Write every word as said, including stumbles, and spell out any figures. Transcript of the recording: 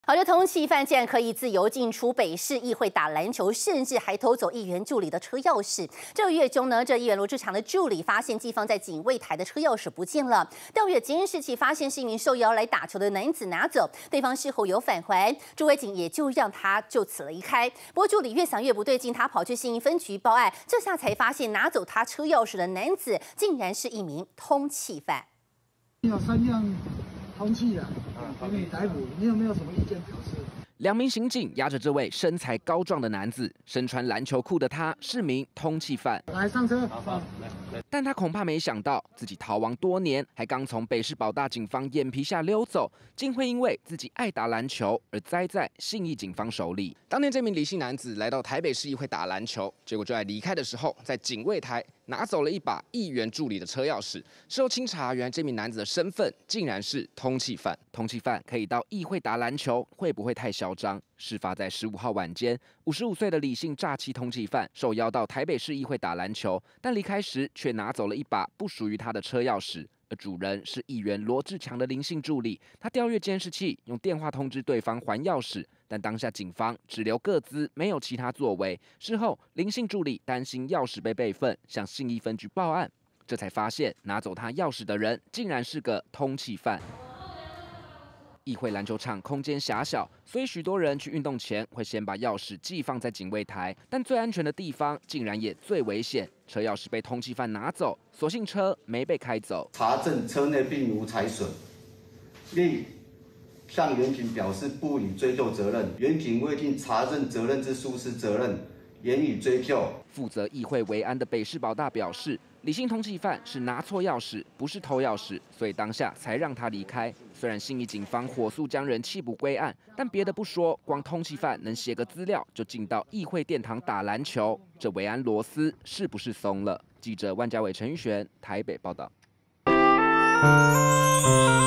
好的，通缉犯竟然可以自由进出北市议会打篮球，甚至还偷走议员助理的车钥匙。这个月中呢，这议员罗志强的助理发现寄放在警卫台的车钥匙不见了，调阅监视器发现是一名受邀来打球的男子拿走，对方事后有返还，朱伟警也就让他就此离开。不过助理越想越不对劲，他跑去信义分局报案，这下才发现拿走他车钥匙的男子竟然是一名通缉犯。 有三样通缉啊，给你逮捕，你有没有什么意见表示？ 两名刑警押着这位身材高壮的男子，身穿篮球裤的他是名通缉犯。 来上车， 好，但他恐怕没想到，自己逃亡多年，还刚从北市保大警方眼皮下溜走，竟会因为自己爱打篮球而栽在信义警方手里。当年这名李姓男子来到台北市议会打篮球，结果就在离开的时候，在警卫台拿走了一把议员助理的车钥匙。事后清查，原来这名男子的身份竟然是通缉犯。通缉犯可以到议会打篮球，会不会太嚣张？事发在十五号晚间，五十五岁的李姓诈欺通缉犯受邀到台北市议会打篮球，但离开时却拿走了一把不属于他的车钥匙。而主人是议员罗志强的林姓助理，他调阅监视器，用电话通知对方还钥匙，但当下警方只留个资，没有其他作为。事后，林姓助理担心钥匙被备份，向信义分局报案，这才发现拿走他钥匙的人竟然是个通缉犯。议会篮球场空间狭小，所以许多人去运动前会先把钥匙寄放在警卫台，但最安全的地方竟然也最危险。车钥匙被通缉犯拿走，所幸车没被开走。 查证车内并无财损，另向原警表示不予追究责任。原警未尽查证责任之疏失责任，严予追究。 负责议会维安的北市保大表示，李姓通缉犯是拿错钥匙，不是偷钥匙，所以当下才让他离开。虽然信义警方火速将人缉捕归案，但别的不说，光通缉犯能写个资料就进到议会殿堂打篮球，这维安螺丝是不是松了？记者万家伟、陈玉璇台北报道。